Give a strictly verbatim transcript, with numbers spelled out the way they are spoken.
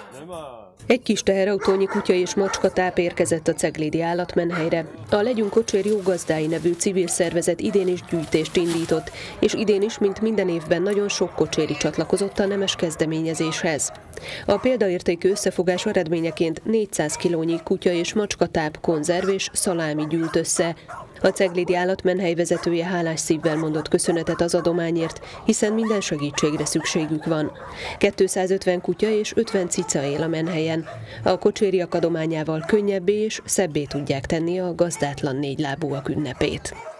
Egy kis teherautónyi kutya és macska táp érkezett a ceglédi állatmenhelyre. A Legyünk Kocsér Jó Gazdái nevű civil szervezet idén is gyűjtést indított, és idén is, mint minden évben, nagyon sok kocséri csatlakozott a nemes kezdeményezéshez. A példaértékű összefogás eredményeként négyszáz kilónyi kutya és macska táp, konzerv és szalámi gyűlt össze. A ceglédi állatmenhely vezetője hálás szívvel mondott köszönetet az adományért, hiszen minden segítségre szükségük van. kétszázötven kutya és ötven cica él a menhelyen. A kocsériak adományával könnyebbé és szebbé tudják tenni a gazdátlan négylábúak ünnepét.